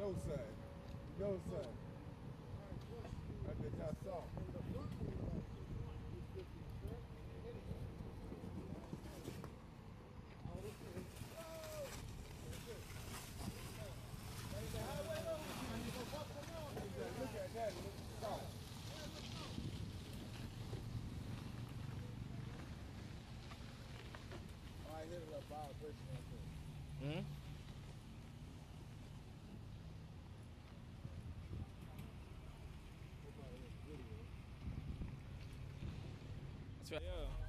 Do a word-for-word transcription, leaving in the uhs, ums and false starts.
No, sir. No, sir. I think I saw. Look at that. Look at that. I hit a little vibration right there. Hmm? That's right. Yeah.